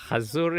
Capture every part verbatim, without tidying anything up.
חזור.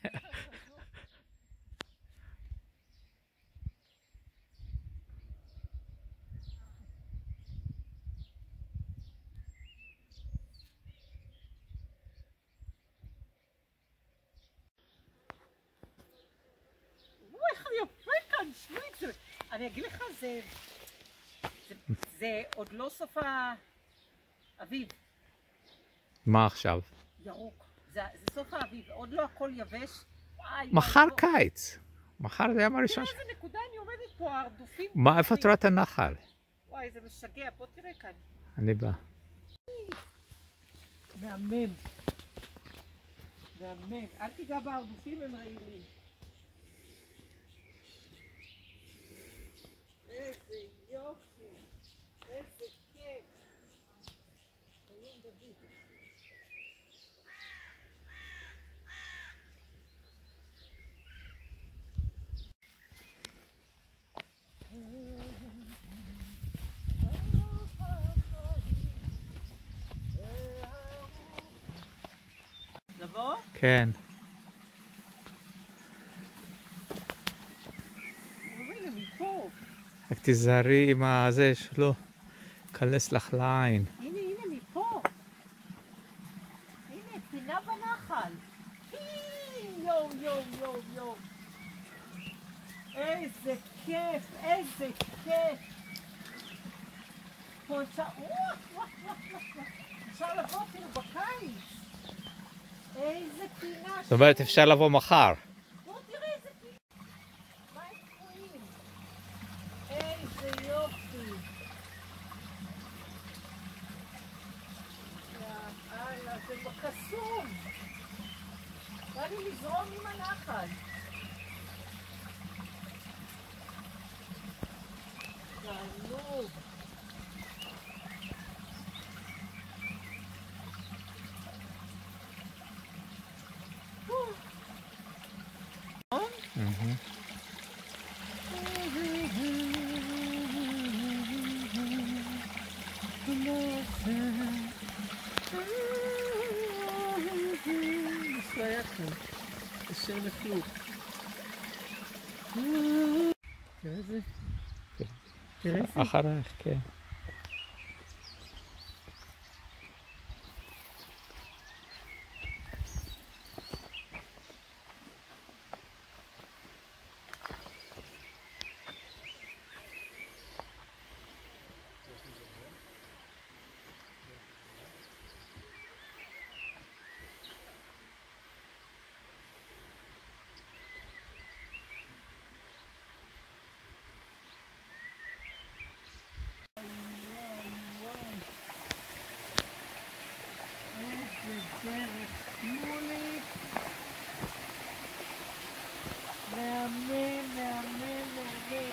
איך אני יפה כאן, שמיץ. אני אגיד לך, זה... זה עוד לא סוף האביב. מה עכשיו? ירוק. זה סוף האביב, עוד לא הכל יבש. מחר קיץ. מחר זה יום הראשון. תראה איזה נקודה אני עומדת פה, הרדופים. מה, איפה את רואה את הנחל? וואי, זה משגע, בוא תראה כאן. אני בא. מהמם. מהמם. אל תיגע בהרדופים, הם רעילים. איזה יופי. איזה כיף. היום דוד. לבוא? כן. הנה, מפה. רק תיזהרי עם הזה שלא כנס לך לעין. הנה, הנה, מפה. הנה, פינה בנחל. יואו, יואו, יואו, יואו. איזה כיף, איזה כיף. פה אפשר, וואו, וואו, וואו, וואו. אפשר לבוא אפילו בקיץ. איזה פינה. זאת אומרת, אפשר לבוא מחר. בוא תראה איזה פינה. מה הם תקועים? איזה יופי. יאללה, זה בקסום. בא לי לזרום עם הנחל. תענוג. אשר לחלוק. תראה איזה. תראה איזה. אחריך, כן. מהמם, מהמם, מהמם.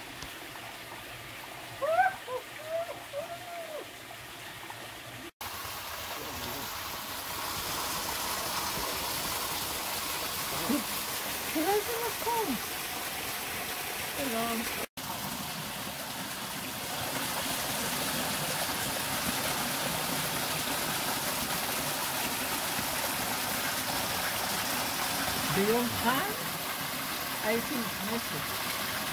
תראה איזה מקום. שלום. ביום חג הייתי נכנסת.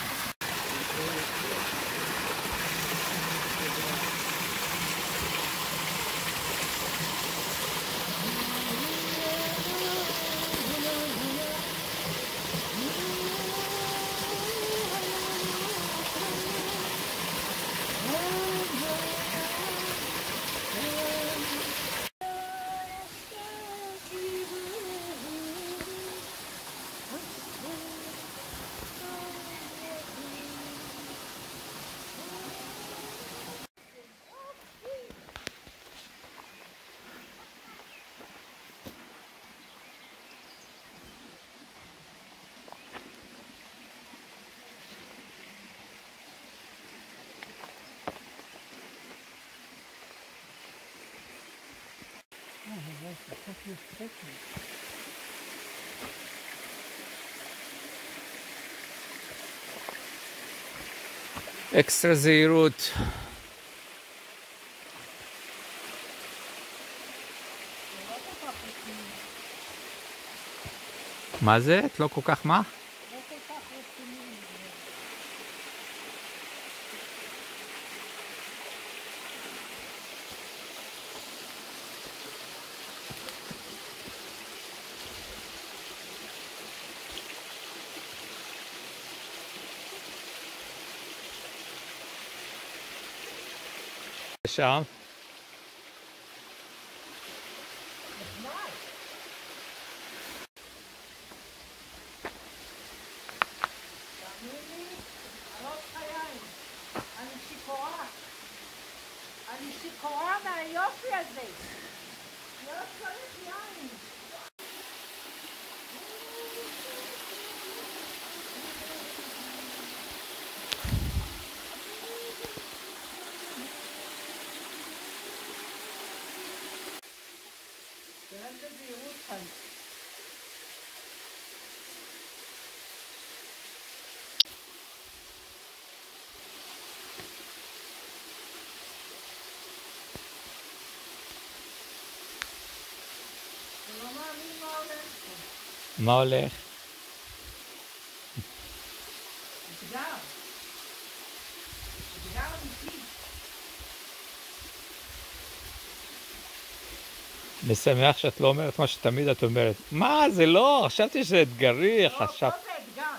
אקסטרה זהירות. מה זה? את לא כל כך מה? לא כל כך רציניים. שם? נחמד. תאמין לי, אני לא צריכה יין. אני שיכורה. אני שיכורה מהיופי הזה. לא צריך יין. תראה בזהירות כאן. אני לא מאמין מה הולך פה. מה הולך? אתגר. אתגר אמיתי. אני שמח שאת לא אומרת מה שתמיד את אומרת. מה? זה לא, חשבתי שזה אתגרי, לא, חשב... פה זה אתגר.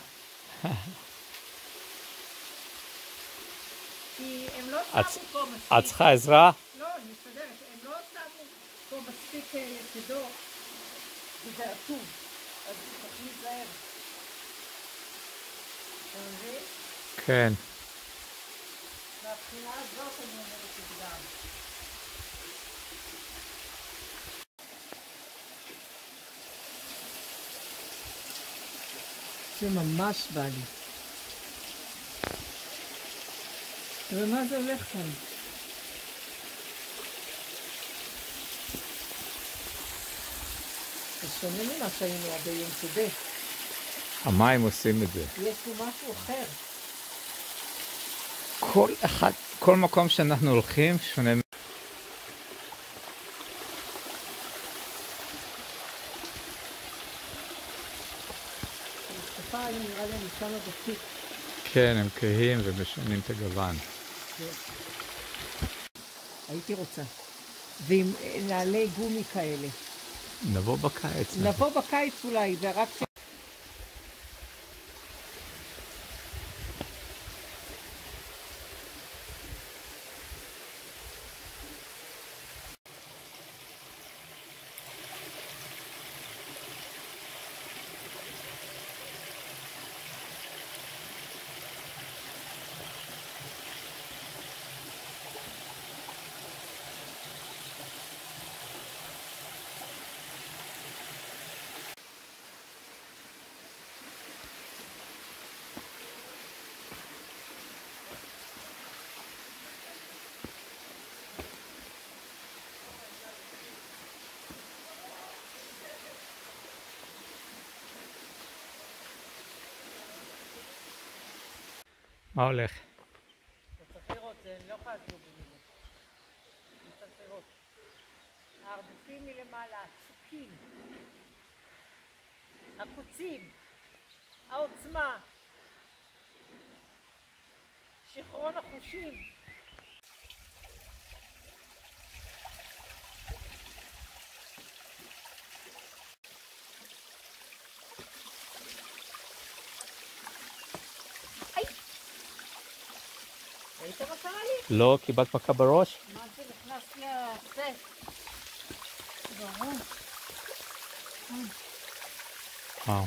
כי הם לא את- שמו פה מספיק. את צריכה עזרה? לא, אני מסתדרת. הם לא שמו פה מספיק אה, לצידו. וזה עצוב. אז צריך להיזהר. אתה מבין? כן. מהבחינה הזאת אני אומרת אתגר. זה ממש בא לי. תראה מה זה הולך כאן. זה שונה ממה שהיינו עד היום, צודק. המים עושים את זה. יש פה משהו אחר. כל אחד, כל מקום שאנחנו הולכים שונה. המשקפה היום נראה לי ניסן הדתית. כן, הם כהים ומשנים את הגוון. הייתי רוצה. ועם נעלי גומי כאלה. נבוא בקיץ. נבוא בקיץ אולי, ורק ש... מה הולך? אתה צריך לראות, זה לא יכולה להיות במילים. אתה צריך לראות. הערבופים מלמעלה, הצוקים, הקוצים, העוצמה, שכרון החושים. היי! ראית מה קרה לי? לא, קיבלת מכה בראש? מה זה נכנס לי הזה? ברור. וואו.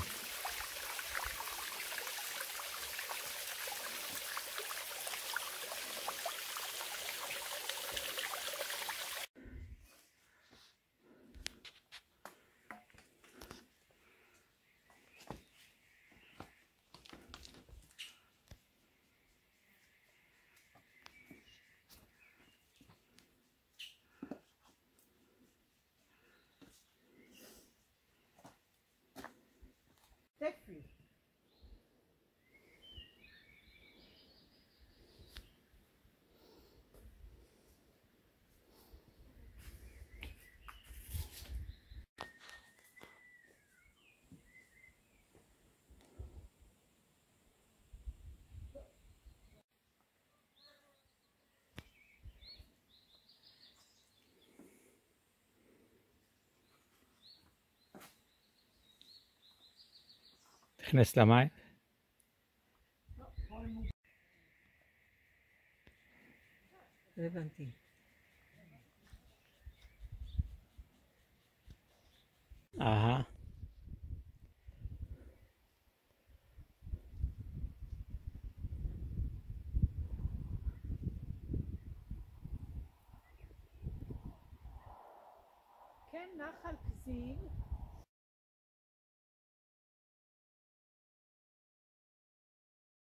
נכנס למים? לא הבנתי. אהה. כן, נחל כזיב.